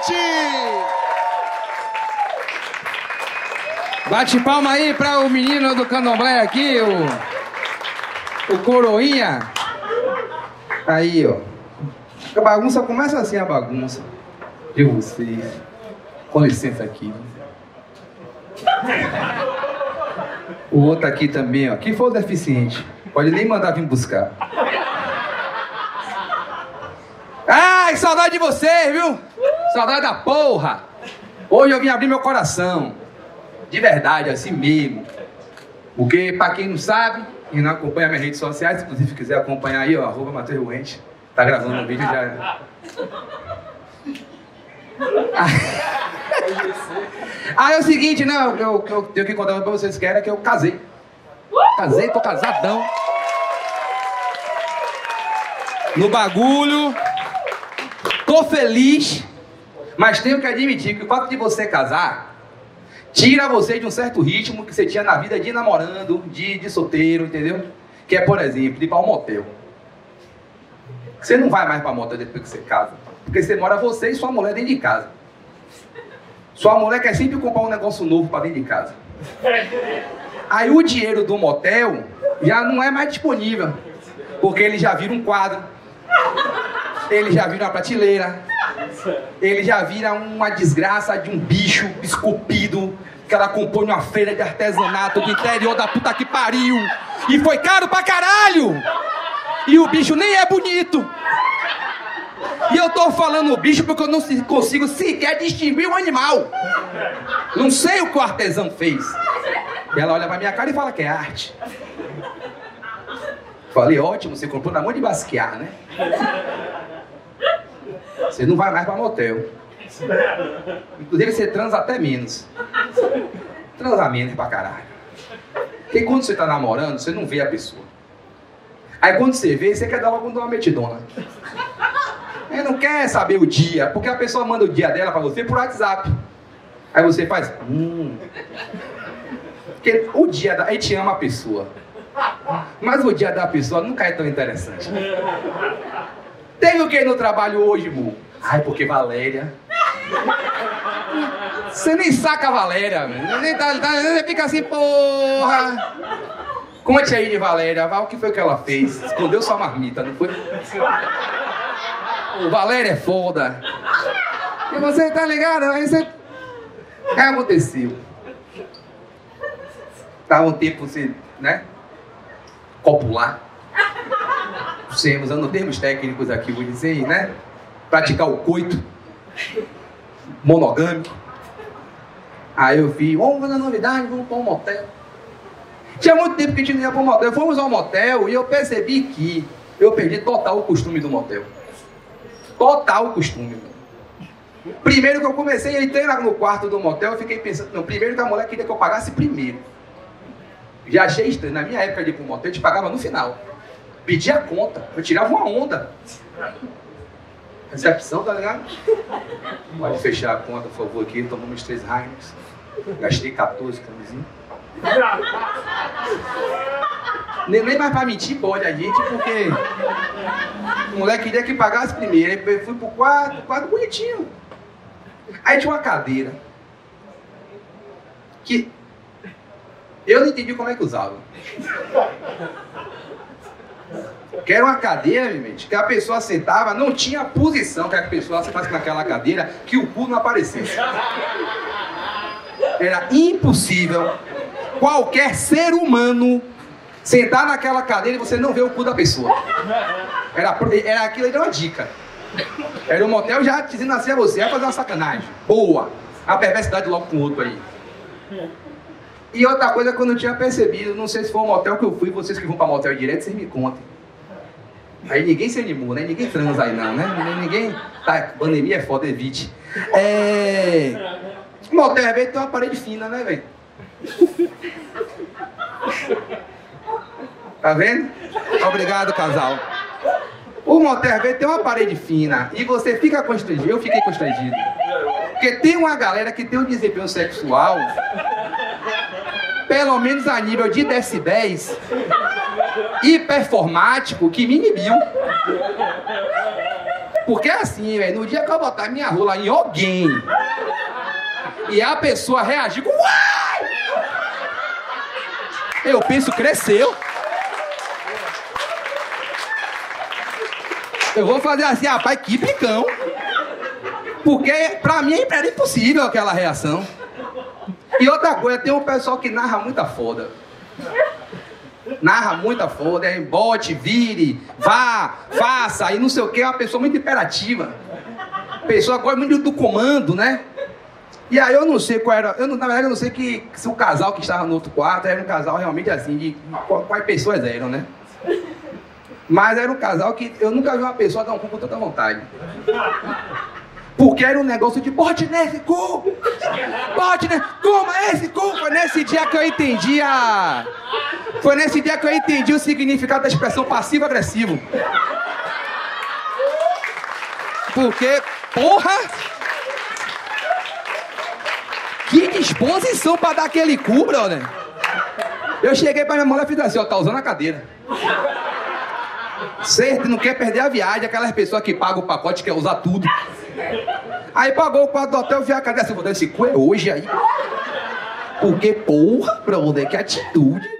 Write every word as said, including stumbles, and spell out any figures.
Mateuente! Bate palma aí para o menino do candomblé aqui, o, o coroinha. Aí, ó. A bagunça começa assim, a bagunça de vocês. Com licença aqui. O outro aqui também, ó. Quem for deficiente, pode nem mandar vir buscar. Ai, saudade de vocês, viu? Saudade da porra. Hoje eu vim abrir meu coração. De verdade, assim mesmo. Porque, pra quem não sabe e não acompanha minhas redes sociais, inclusive se quiser acompanhar aí, ó, arroba Mateuente. Tá gravando um vídeo já. Ah, é o seguinte, né? Eu, eu, eu tenho que contar pra vocês que era que eu casei. Casei, tô casadão. No bagulho. Tô feliz. Mas tenho que admitir que o fato de você casar tira você de um certo ritmo que você tinha na vida de namorando, de, de solteiro, entendeu? Que é, por exemplo, de ir pra um motel. Você não vai mais pra motel depois que você casa. Porque você mora você e sua mulher dentro de casa. Sua mulher quer sempre comprar um negócio novo pra dentro de casa. Aí o dinheiro do motel já não é mais disponível. Porque ele já vira um quadro. Ele já vira uma prateleira. Ele já vira uma desgraça de um bicho esculpido que ela comprou numa feira de artesanato do interior da puta que pariu. E foi caro pra caralho! E o bicho nem é bonito. E eu tô falando o bicho porque eu não consigo sequer distinguir o animal. Não sei o que o artesão fez. E ela olha pra minha cara e fala que é arte. Falei, ótimo, você comprou na mão de basquear, né? Você não vai mais pra motel. Inclusive você transa até menos. Transa menos pra caralho. Porque quando você tá namorando, você não vê a pessoa. Aí quando você vê, você quer dar logo uma metidona. Ele não quer saber o dia, porque a pessoa manda o dia dela pra você por WhatsApp. Aí você faz... Hum. Porque o dia da... A gente ama a pessoa. Mas o dia da pessoa nunca é tão interessante. Teve o que no trabalho hoje, Mu? Ai, porque Valéria... Você nem saca a Valéria, velho. Nem tá, tá, você fica assim, porra... Conte aí de Valéria. O que foi que ela fez? Escondeu sua marmita, não foi? O Valéria é foda. E você tá ligado? Aí você... O que aconteceu? Tava um tempo você, né? Copular. Você usando termos técnicos aqui, vou dizer, né? Praticar o coito. Monogâmico. Aí eu vi, vamos fazer novidade, vamos para um motel. Tinha muito tempo que a gente não ia para um motel. Fomos ao motel e eu percebi que eu perdi total o costume do motel. Total o costume. Primeiro que eu comecei, eu entrei lá no quarto do motel, eu fiquei pensando, não, primeiro que a mulher queria que eu pagasse primeiro. Já achei estranho, na minha época de ir para o motel, a gente pagava no final. Pedia a conta, eu tirava uma onda. Recepção, tá ligado? Pode fechar a conta, por favor, aqui, tomamos três Heineken. Gastei quatorze camisinhas. Nem, nem mais pra mentir pode a gente, porque o moleque queria que pagasse primeiro. Aí eu fui pro quarto, quarto bonitinho. Aí tinha uma cadeira que eu não entendi como é que usava. Que era uma cadeira, minha gente, que a pessoa sentava, não tinha posição que a pessoa sentasse naquela cadeira que o cu não aparecesse. Era impossível qualquer ser humano sentar naquela cadeira e você não ver o cu da pessoa. Era, era aquilo, era uma dica. Era um motel já dizendo assim a você, vai fazer uma sacanagem. Boa! A perversidade logo com o outro aí. E outra coisa que eu não tinha percebido, não sei se foi um motel que eu fui, vocês que vão pra motel direto, vocês me contem. Aí ninguém se animou, né? Ninguém transa aí não, né? Ninguém... Tá, pandemia é foda, evite. É... O motel é tem uma parede fina, né, velho? Tá vendo? Obrigado, casal. O motel tem uma parede fina e você fica constrangido. Eu fiquei constrangido. Porque tem uma galera que tem um desempenho sexual, pelo menos a nível de decibéis, hiperformático, que me inibiu. Porque assim, velho, no dia que eu botar minha rola em alguém e a pessoa reagir com uai! Eu penso, cresceu. Eu vou fazer assim, rapaz, que bicão. Porque pra mim era impossível aquela reação. E outra coisa, tem um pessoal que narra muita foda. Narra muita foda, é bote, vire, vá, faça, e não sei o que, é uma pessoa muito imperativa. Pessoa gosta muito do comando, né? E aí eu não sei qual era, eu não, na verdade eu não sei que, se o casal que estava no outro quarto era um casal realmente assim, de quais pessoas eram, né? Mas era um casal que eu nunca vi uma pessoa dar um cu com tanta vontade. Porque era um negócio de bote nesse cu! Bote nesse... Toma esse cu! Foi nesse dia que eu entendi a... Foi nesse dia que eu entendi o significado da expressão passivo-agressivo. Porque, porra! Que disposição pra dar aquele cu, brother! Eu cheguei pra minha mulher e fiz assim, ó, tá usando a cadeira. Certo, não quer perder a viagem, aquelas pessoas que pagam o pacote quer usar tudo. Aí pagou o quarto do hotel, vi a cadeira assim, vou dar esse cu é hoje aí. Porque, porra, brother, que atitude.